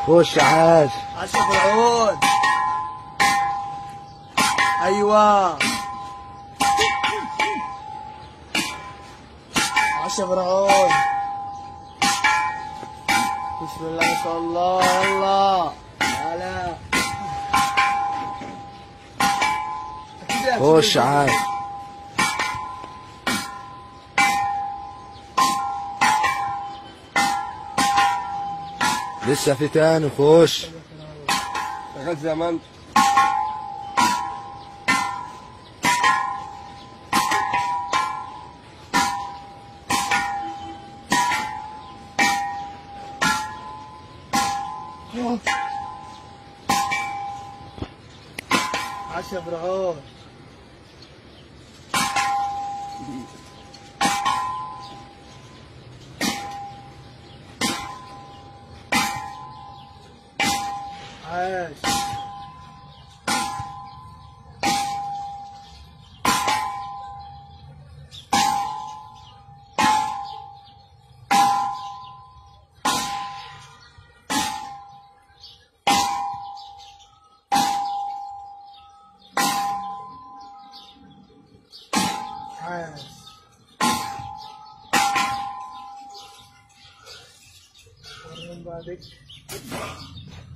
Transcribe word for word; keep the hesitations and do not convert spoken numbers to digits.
خش عاش. عاش يا فرعون. ايوه عاش يا فرعون. بسم الله ما شاء الله. يلا هلا. خش عاش. لسه في تاني. خش. شغال زي ما انت. عاش يا فرعون. عاش. عاش. وريهم بعدك.